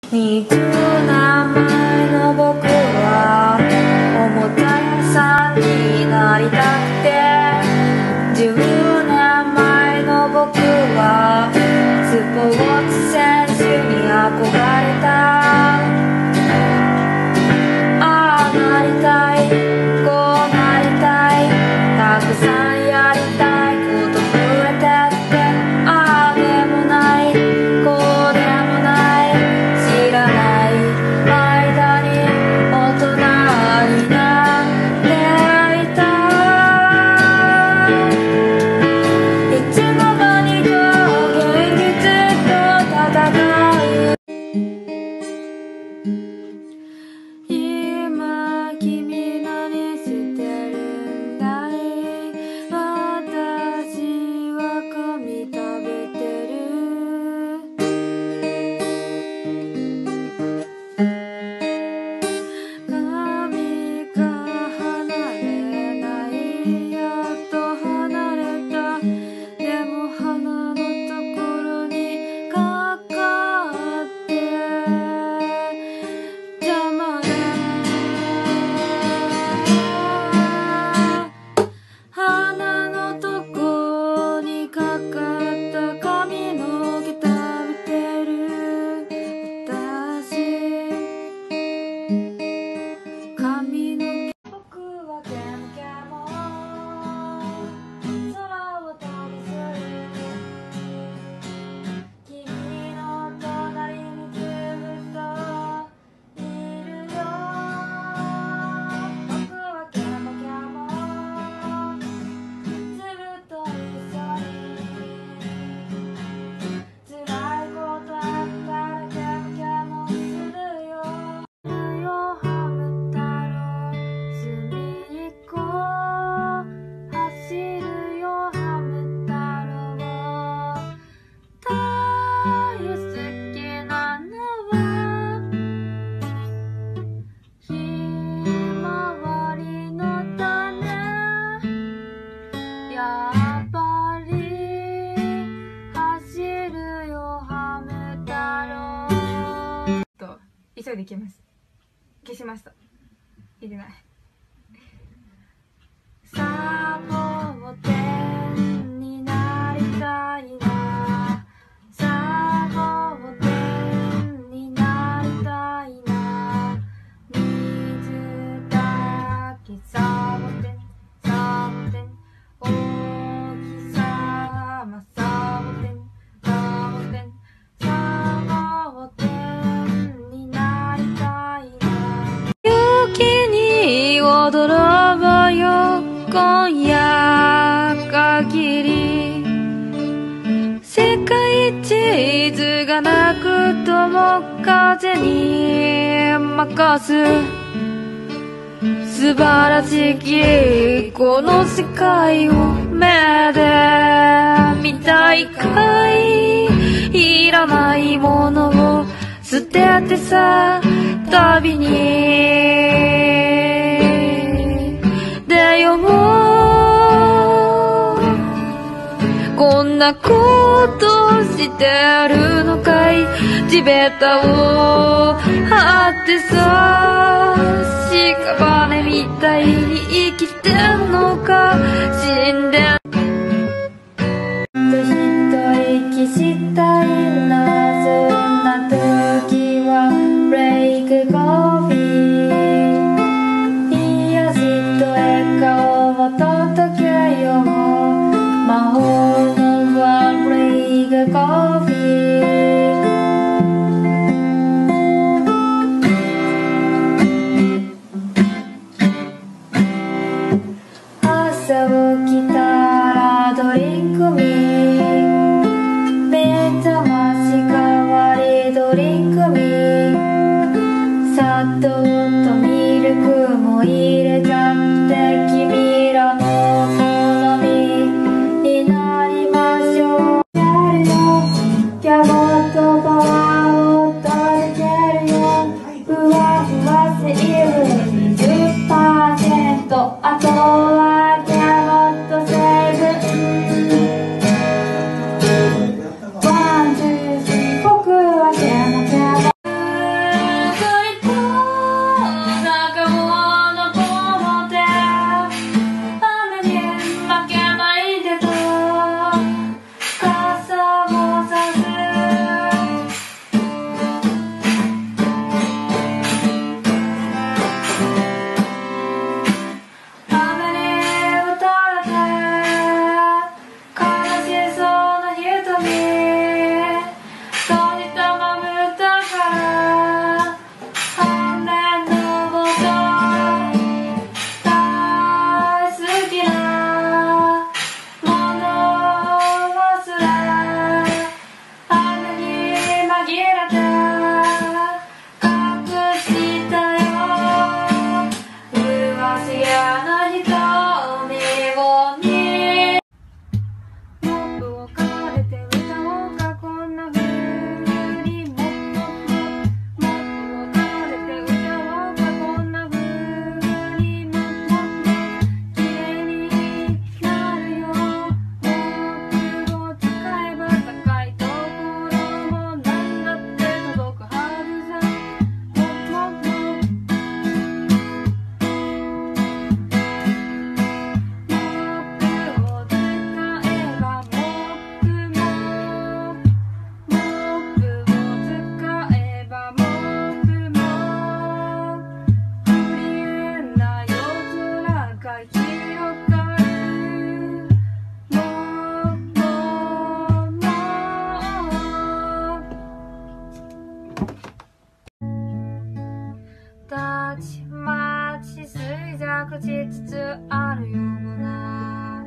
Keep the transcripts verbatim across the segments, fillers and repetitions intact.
にじゅうねんまえの僕はおもちゃ屋さんになりたくて、じゅうねんまえの僕はスポーツ選手に憧れた。ああなりたい、こうなりたい、たくさんやりたいこと増えてって、ああでもないこうでもない、知らない間に大人になっていた。いつの間にか現実と戦う。今君何してるんだい、私は髪食べてる。髪が離れない、やっと離れた。でも鼻のところにかかって邪魔だ。鼻のとこにかかった髪の毛食べてる私。髪の毛僕はケモケモ空を飛びする。君の隣にずっといるよ。僕はケモケモずっと一緒に、辛いことあったらケモケモするよ。ハム太郎隅っこ走るよ、ハム太郎。大好きなのはひまわりの種。やっぱり走るよ、ハム太郎。と急いで消えます。消しました。入れない。サボテンになりたいな、サボテンになりたいな、水だけサボテン、サボテン、お日さまサボテン、サボテン、サボテンになりたいな。雪に踊ろうよ今夜限り、世界地図がなくとも風に任す。素晴らしきこの世界を目で見たいかい、いらないものを捨ててさ旅に出よう。こんなことしてるのかい、地べたを張ってさ、屍みたいに生きてんのか死んでん。と一息したいな、そんな時はブレイクコーヒー、癒しと笑顔を届けよう、魔法のワンブレイクコーヒー。朝起きたまちまち衰弱しつつあるような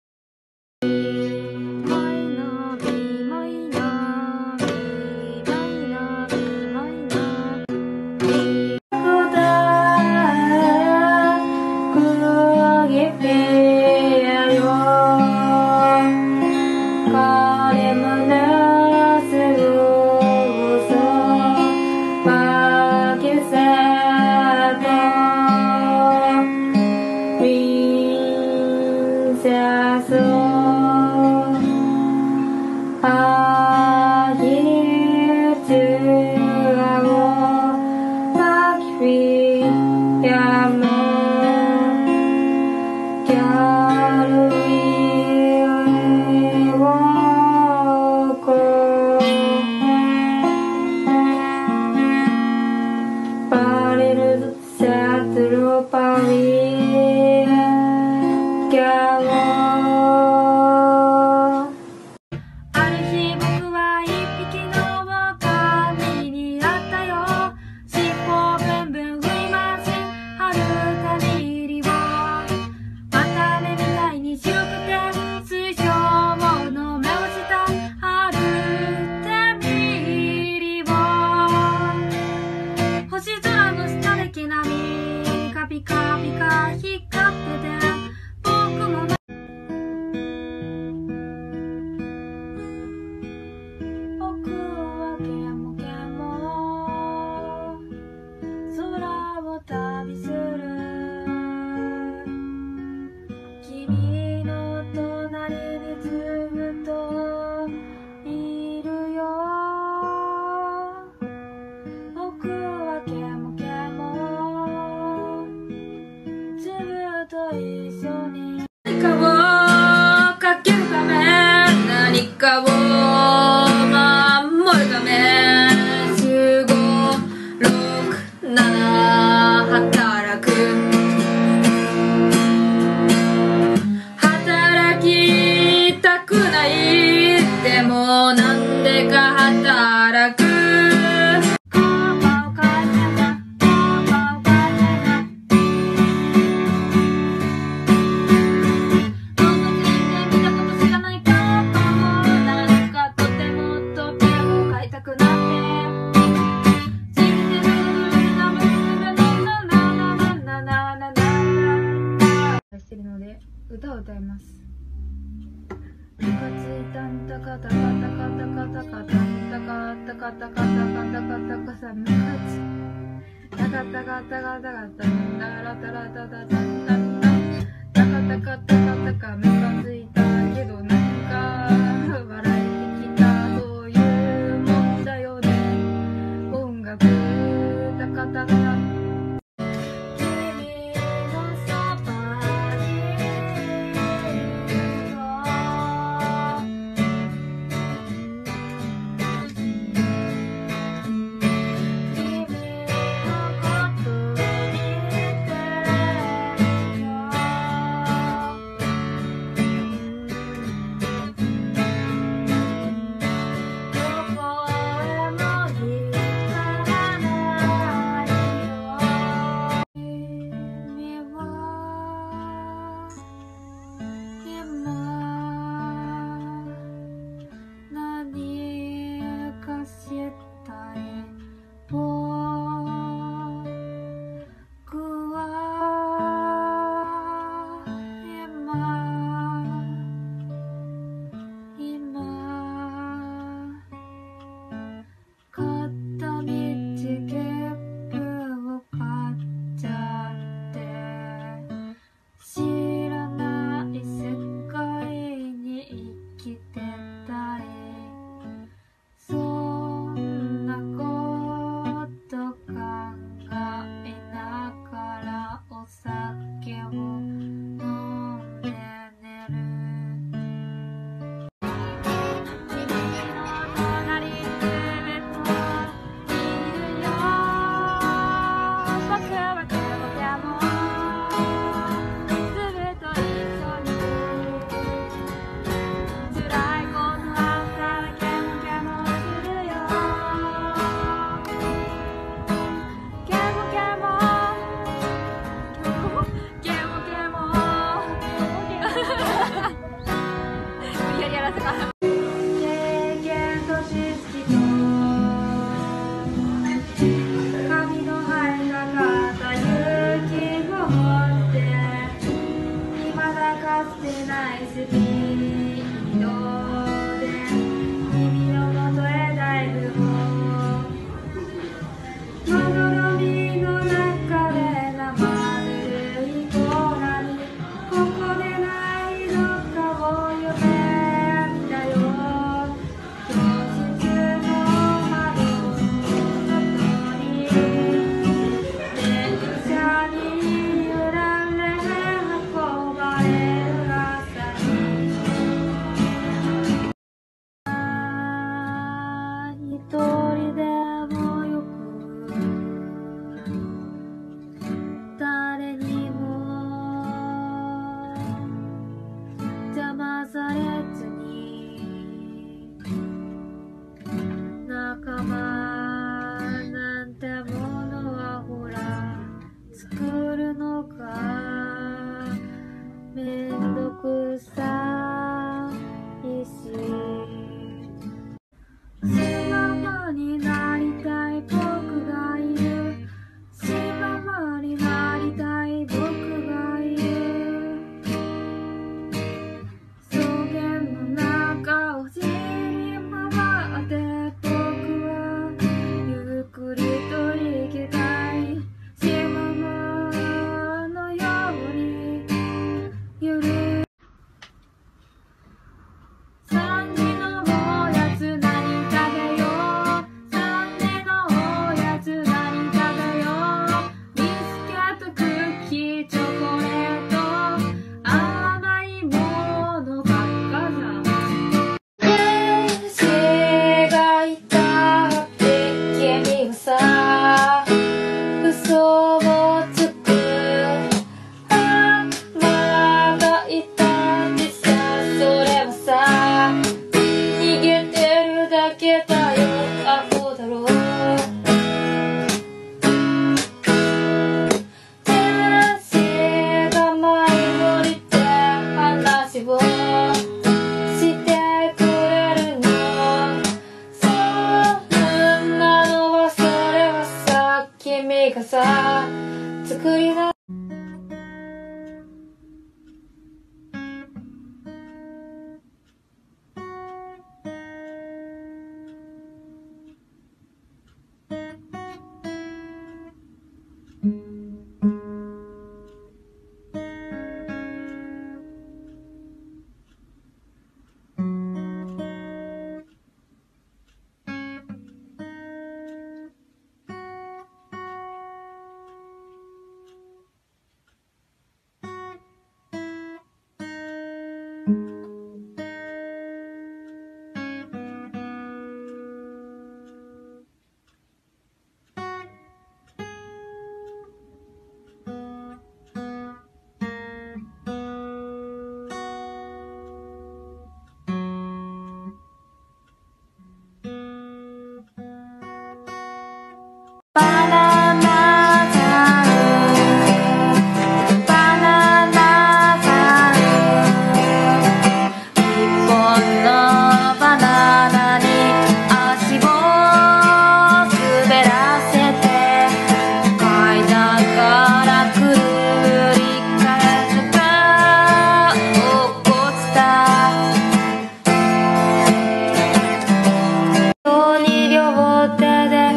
歌を歌います。タカツタンタカタカタカタカタカタンタカタカタカタカタカタカタムカツタカタカタカタカタンタラタラタタタンタンタタカタカタカタカムカついたけどなんか笑えてきたそういうもんだよね音楽タカタカ「どこへも行かないよ」 に傘作りなバナナさんバナナさん一本のバナナに足を滑らせて階段からくるり返すが落っこちた人に両手で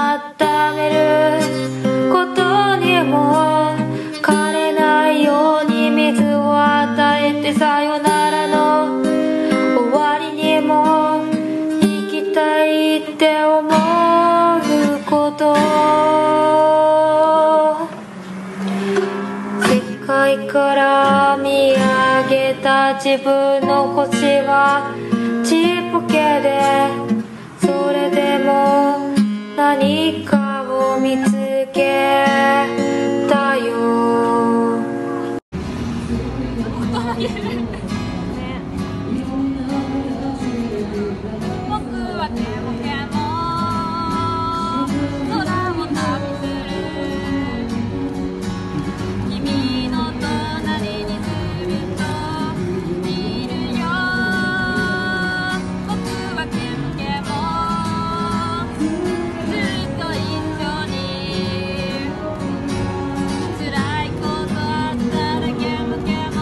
さよならの終わりにも生きたいって思うこと世界から見上げた自分の星はちっぽけでそれでも何かを見つけたよ僕はケモケモ空を旅する君の隣にずっといるよ僕はケモケモずっと一緒に辛いことあったらケモケモ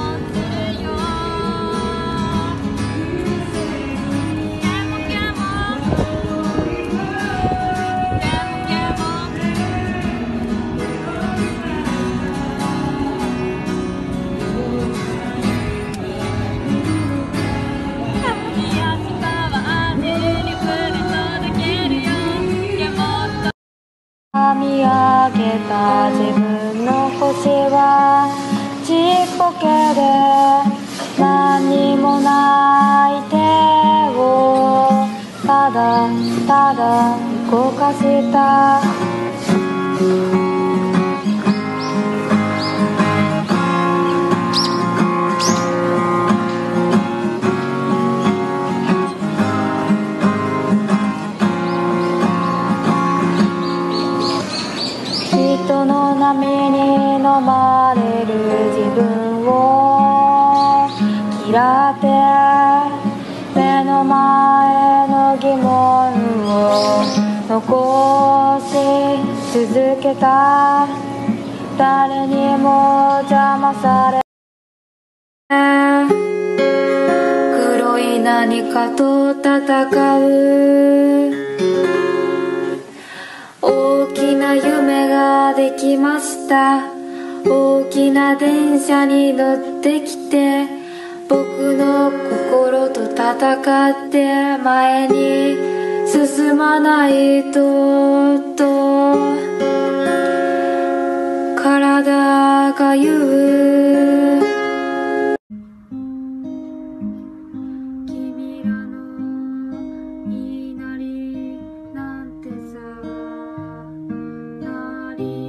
見上げた自分の星はちっぽけで何にもない手をただただ動かした人の波に飲まれる自分を嫌って目の前の疑問を残し続けた誰にも邪魔され黒い何かと戦う大きな夢ができました大きな電車に乗ってきて僕の心と戦って前に進まないとと体が言う君らの言いなりなんてさなり